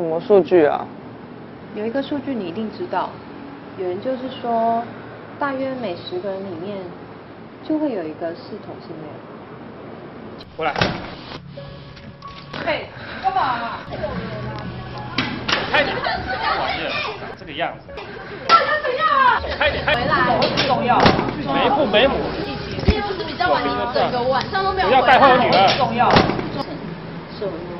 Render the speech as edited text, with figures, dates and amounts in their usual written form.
什么数据啊？ 有一个数据你一定知道，有人就是说，大约每10个人里面就会有一个是同性恋。 过来。 嘿，干嘛啊？ 开点，玩意儿，这个样子。 怎样啊？ 开点，开点。 不重要。 没父没母。 今天不是比较晚，你整个晚上都没有不要带坏我女儿。 重要。 是我们